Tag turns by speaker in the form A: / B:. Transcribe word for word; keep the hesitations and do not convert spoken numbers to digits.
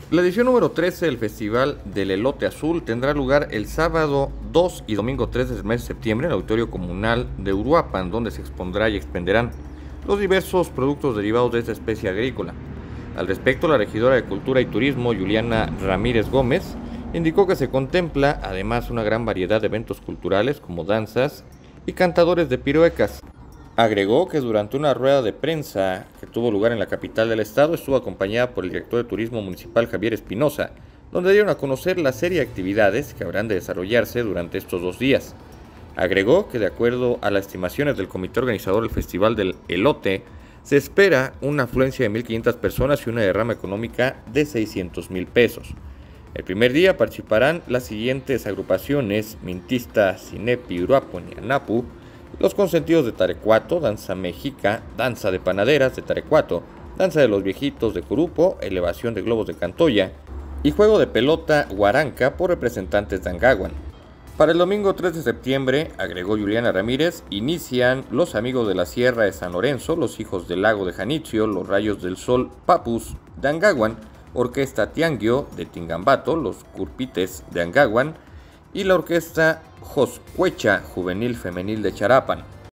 A: La edición número trece del Festival del Elote Azul tendrá lugar el sábado dos y domingo tres del mes de septiembre en el Auditorio Comunal de Uruapan, donde se expondrá y expenderán los diversos productos derivados de esta especie agrícola. Al respecto, la regidora de Cultura y Turismo, Juliana Ramírez Gómez, indicó que se contempla además una gran variedad de eventos culturales como danzas y cantadores de piroecas. Agregó que durante una rueda de prensa que tuvo lugar en la capital del estado estuvo acompañada por el director de Turismo Municipal Javier Espinosa, donde dieron a conocer la serie de actividades que habrán de desarrollarse durante estos dos días. Agregó que de acuerdo a las estimaciones del comité organizador del Festival del Elote, se espera una afluencia de mil quinientas personas y una derrama económica de seiscientos mil pesos. El primer día participarán las siguientes agrupaciones: Mintista, Cinepi, Uruapan y Anapu, Los Consentidos de Tarecuato, Danza Mexica, Danza de Panaderas de Tarecuato, Danza de los Viejitos de Curupo, Elevación de Globos de Cantoya y Juego de Pelota Huaranca por representantes de Angahuan. Para el domingo tres de septiembre, agregó Juliana Ramírez, inician Los Amigos de la Sierra de San Lorenzo, Los Hijos del Lago de Janitzio, Los Rayos del Sol Papus de Angahuan, Orquesta Tianguio de Tingambato, Los Curpites de Angahuan y la Orquesta Joscuecha Juvenil Femenil de Charapan.